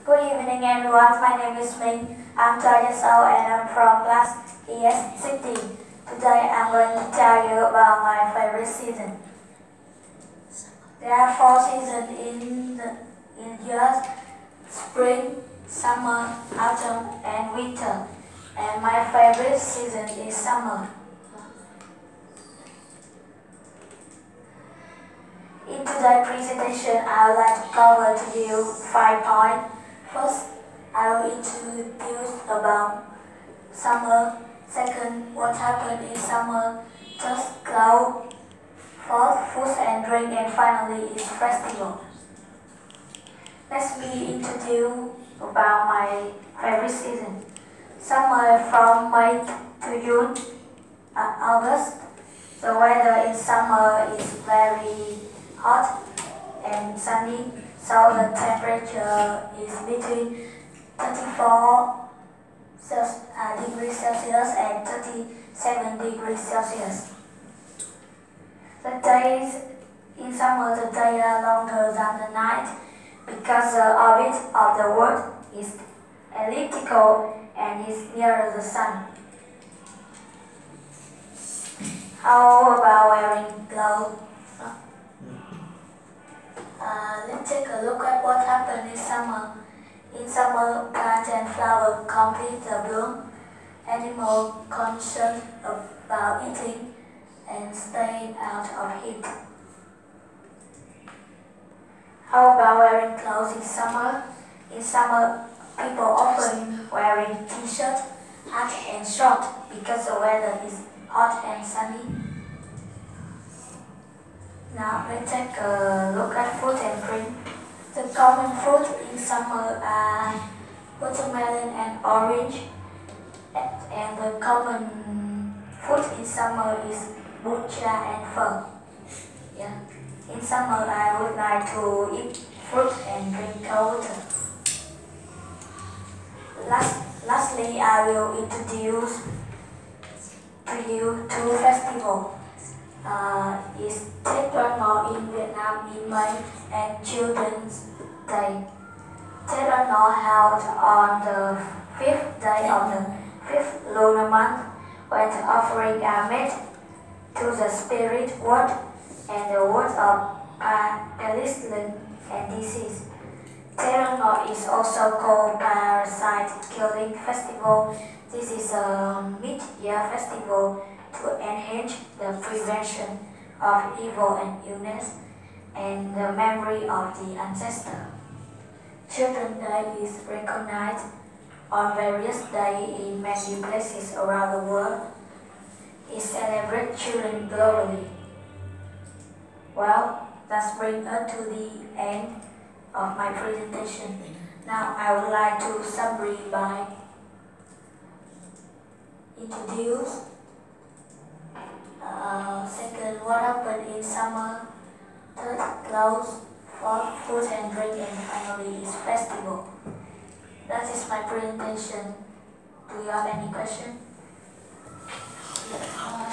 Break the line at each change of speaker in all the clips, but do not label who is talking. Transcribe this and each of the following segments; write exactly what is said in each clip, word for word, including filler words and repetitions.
Good evening everyone, my name is Minh. I'm twelve years old and I'm from class E S six D. Today I'm going to tell you about my favorite season. There are four seasons in the in years: spring, summer, autumn and winter. And my favorite season is summer. In today's presentation, I would like to cover to you five points. First, I will introduce about summer. Second, what happened in summer. Third, cloud. Fourth, food and drink. And finally, is festival. Let me introduce about my favorite season. Summer from May to June, uh, August. The weather in summer is very hot and sunny, so the temperature is between thirty-four degrees Celsius and thirty-seven degrees Celsius. The days in summer, the days are longer than the night because the orbit of the world is elliptical and is nearer the sun. How about wearing gloves? Uh, let's take a look at what happened in summer. In summer, plants and flowers complete the bloom. Animals concerned about eating and staying out of heat. How about wearing clothes in summer? In summer, people often wearing t-shirt, hat and short because the weather is hot and sunny. Now let's take a look at fruit and drink. The common fruit in summer are watermelon and orange, and the common fruit in summer is bucha and fir. Yeah. In summer, I would like to eat fruit and drink cold water. Last, lastly, I will introduce to you two festivals. Uh, is Tết Đoan Ngọ in Vietnam in May and Children's Day. Tết Đoan Ngọ held on the fifth day of the fifth lunar month, when the offering are made to the spirit world and the world of pestilence and disease. Tết Đoan Ngọ is also called Parasite Killing Festival. This is a mid-year festival to enhance the prevention of evil and illness and the memory of the ancestor. Children's Day is recognized on various days in many places around the world. It celebrates children globally. Well, that brings us to the end of my presentation. Now I would like to summary by introduce Uh, second, what happened in summer. Third, clothes. Fourth, food and drink. And finally, is festival. That is my presentation. Do you have any question?
Uh,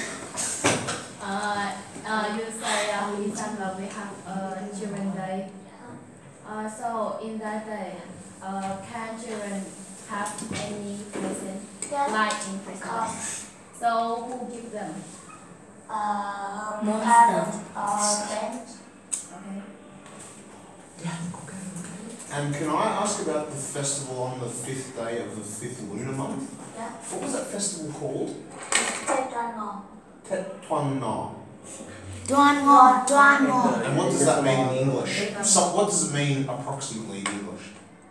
uh, uh, you say uh, in summer we have uh, Children's Day. Uh, so in that day, uh, can children have any present,
Yes.
like in Christmas? So who give them?
Uh, parents or friends.
Okay.
And can I ask about the festival on the fifth day of the fifth lunar month?
Yeah.
What was that festival called?
Tết Đoan Ngọ.
Tết Đoan Ngọ.
Đoan Ngọ, Đoan Ngọ.
And what does that mean in English? So what does it mean approximately in English?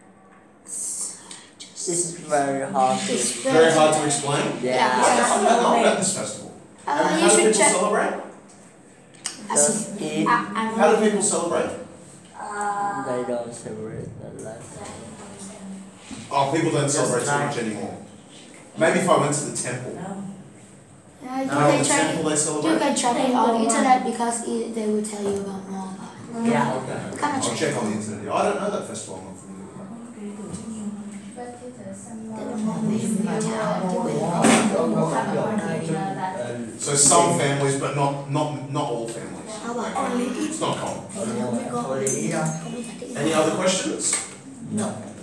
This is very hard to
It's
explain.
Very hard to explain?
Yeah.
I don't know about this festival.
Uh,
And
you
how do
should
people
check.
celebrate?
Just eat.
I, I'm
How do people celebrate?
Uh,
They don't celebrate the life.
Oh, people don't
Just
celebrate so
try.
much anymore. Maybe if I went to the temple.
Yeah, you
No,
can
the
check.
temple they
You
celebrate?
can check it on the internet because it, they will tell you about more about it.
Yeah.
Okay.
Kind of
I'll
check.
check on the internet. I don't know that festival. I'm not familiar with that.
But it is some
They
more.
don't want me to
You
tell
will
you.
have a idea that
So some families, but not not not all families.
How about only
It's not common.
Only eat.
Any other questions?
No.